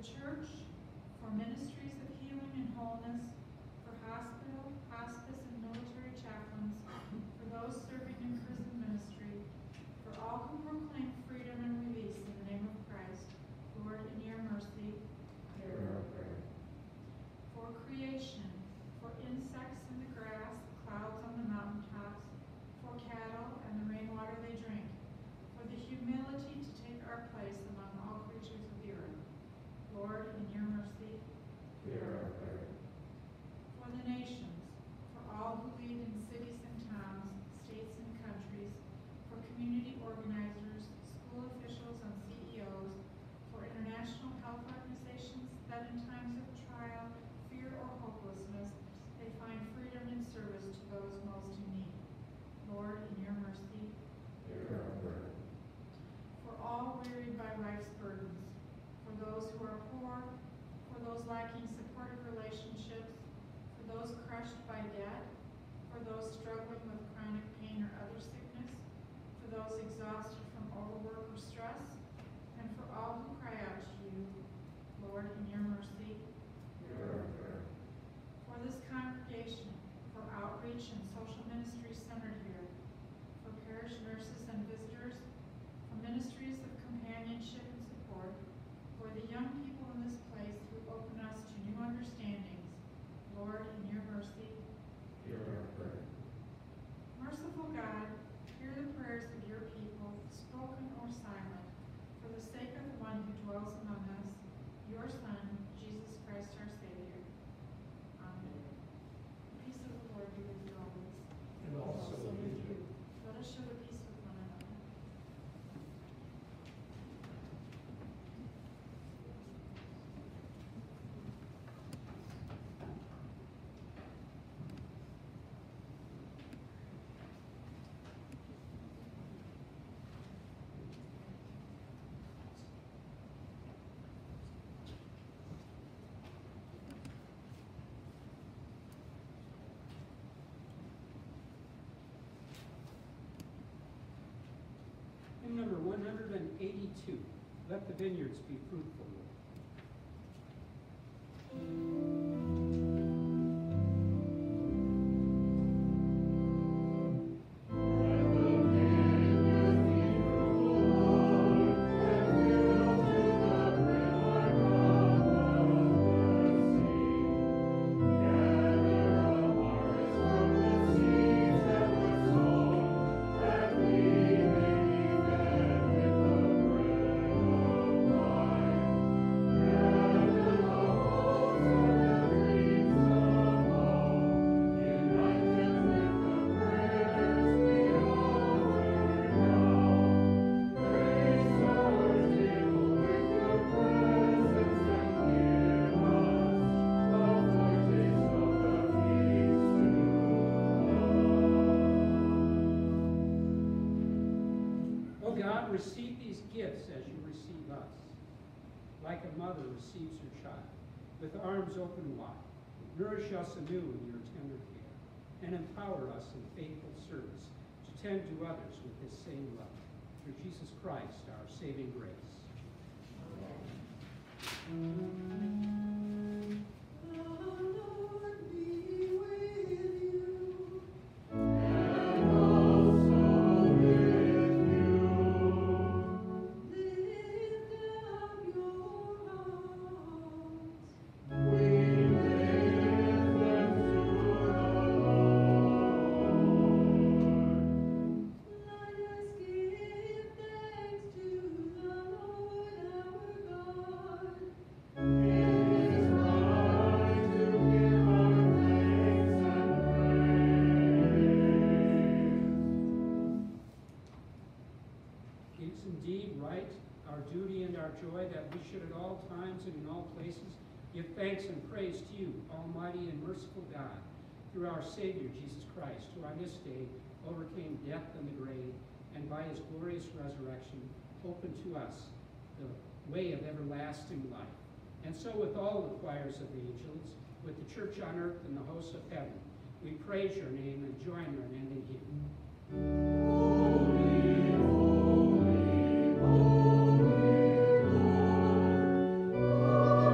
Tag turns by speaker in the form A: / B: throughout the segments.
A: church, for ministries of healing and wholeness, for hospital, hospice, and military chaplains, for those serving in prison ministry, for all who proclaim freedom and release in the name of Christ. Lord, in your mercy, hear our prayer. For creation, for insects in the grass, clouds on the mountaintops, for cattle and the rainwater they drink, for the humility to take our place among all creatures of the earth. Lord, in your mercy, hear our prayer. For the nations, for all who lead in cities and towns, states and countries, for community organizers, school officials and CEOs, for international health organizations that in times of trial, fear, or hopelessness, they find freedom and service to those most in need. Lord, in your mercy, hear our prayer. For all wearied by life's burdens, for those who are poor, for those lacking supportive relationships, for those crushed by debt, for those struggling with chronic pain or other sickness, for those exhausted from overwork or stress, and for all who cry out to you, Lord, in your mercy, hear our prayer. For this congregation, for outreach and social ministry centered here, for parish nurses and visitors, for ministries of companionship and support, for the young people in this place who open us to new understandings, Lord, in your mercy, hear our prayer. Merciful God, hear the prayers of your people, spoken or silent, for the sake of the one who dwells among us, your Son, Jesus Christ our Savior. Amen. The peace of the Lord be with you always.
B: And also with you.
A: Let us show the peace with one another.
B: Hymn number 182, Let the Vineyards Be Fruitful, Lord. Receive these gifts as you receive us, like a mother receives her child, with arms open wide. Nourish us anew in your tender care, and empower us in faithful service to tend to others with this same love. Through Jesus Christ, our saving grace. Amen.
C: The Lord be with you.
B: Joy that we should at all times and in all places give thanks and praise to you, Almighty and merciful God, through our Savior Jesus Christ, who on this day overcame death and the grave, and by his glorious resurrection opened to us the way of everlasting life. And so with all the choirs of angels, with the church on earth and the hosts of heaven, we praise your name and join our unending hymn.
C: Holy, holy, holy.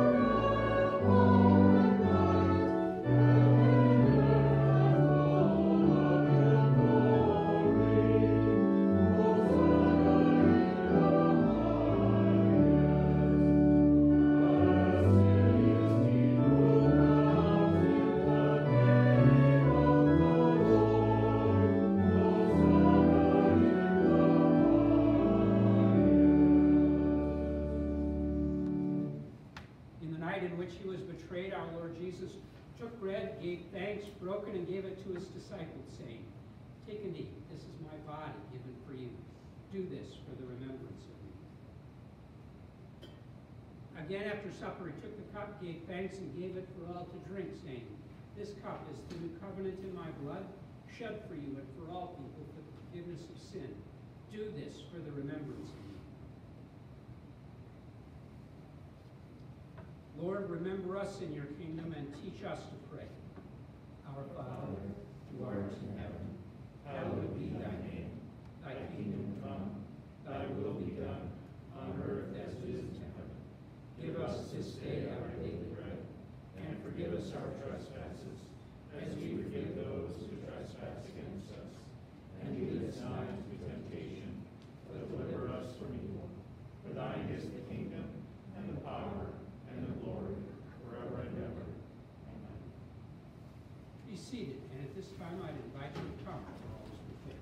B: which he was betrayed, our Lord Jesus took bread, gave thanks, broke it, and gave it to his disciples, saying, "Take and eat. This is my body given for you. Do this for the remembrance of me." Again, after supper, he took the cup, gave thanks, and gave it for all to drink, saying, "This cup is the new covenant in my blood, shed for you and for all people for the forgiveness of sin. Do this for the remembrance of me." Lord, remember us in your kingdom and teach us to pray. Our Father, who art in heaven, hallowed be thy name. Thy kingdom come, thy will be done, on earth as it is in heaven. Give us this day our daily bread, and forgive us our trespasses, as we forgive those who trespass against us. And lead us not into temptation, but deliver us from evil. For thine is the kingdom, and the power, and the glory, forever and ever. Amen. Be seated, and at this time I'd invite you to come for all is prepared.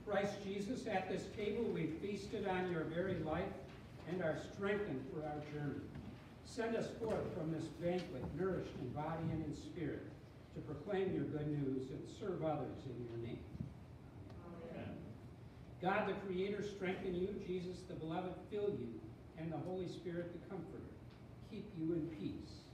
B: Christ Jesus, at this table we feasted on your very life and are strengthened for our journey. Send us forth from this banquet, nourished in body and in spirit, to proclaim your good news and serve others in your name.
D: Amen.
B: God the Creator strengthen you, Jesus the Beloved fill you, and the Holy Spirit the Comforter keep you in peace.